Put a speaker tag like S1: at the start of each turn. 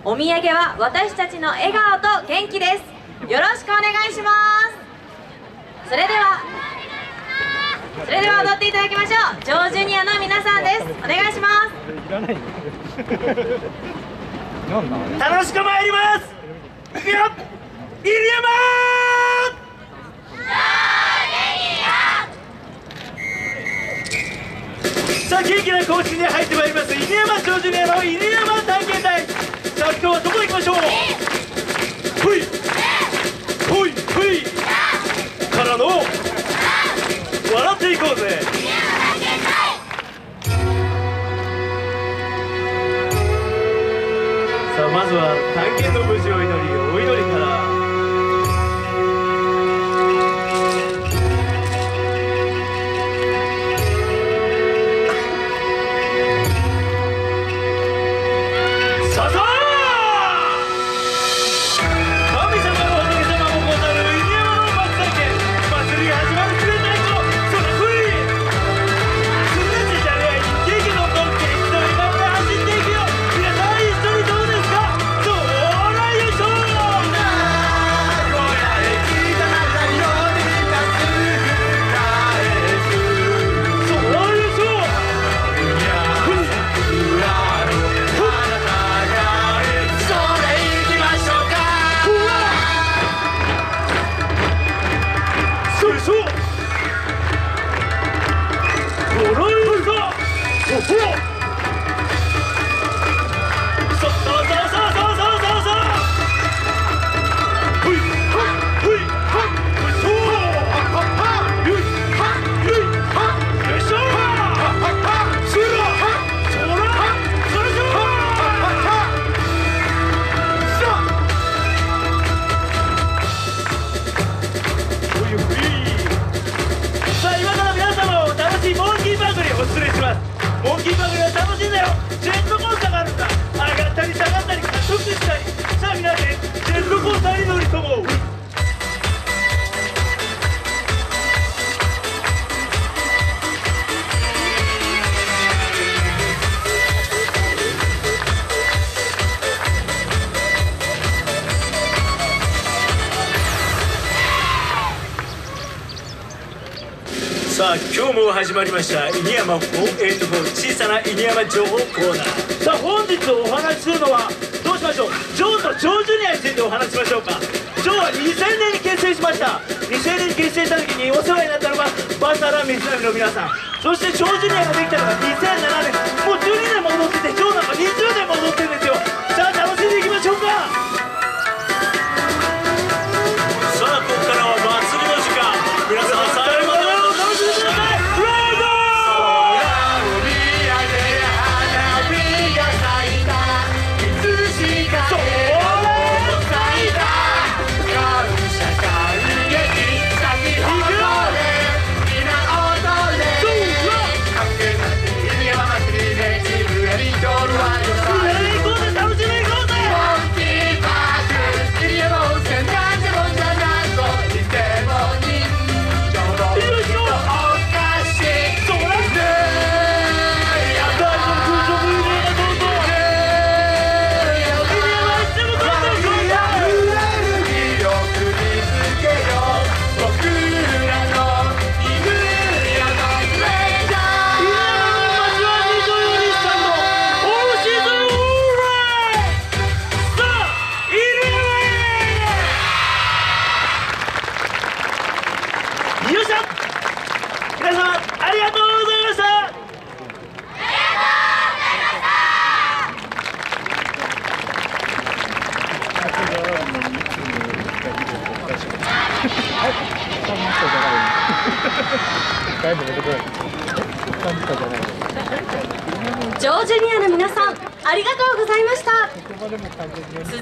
S1: お土産は私たちの笑顔と元気です。よろしくお願いします。それでは踊っていただきましょう。ジョージュニアの皆さんです。お願いします。
S2: 楽しく参ります。いくよ、入山さあ、元気な行進で入ってまいります犬山ジョージュニアの犬山探検隊。さあ、今日はどこ行きましょう。ほいほいほいからの笑っていこうぜ。さあ、まずは探検の無事を祈り、お祈りから。モンキーバグは楽しいんだよ。ジェットコースターがあるんだ。上がったり下がったり加速したり。さあ、皆でジェットコースターに乗り込もう。さあ、今日も始まりました犬山484小さな犬山情報コーナー。さあ、本日お話しするのはどうしましょう。ジョーとジョージュニアについてお話ししましょうか。ジョーは2000年に結成しました。2000年に結成した時にお世話になったのがバサラ・ミスラミの皆さん。そしてジョージュニアができたのが2007年。もう12年戻ってて、ジョーなんか20年戻ってるんですよ。さあ、楽しんでいきましょうか。さあ、ここからは祭りの時間。皆さん、最後までお楽しみください。皆様ありがとうございました。
S1: ジョージュニアの皆さん、ありがとうございました。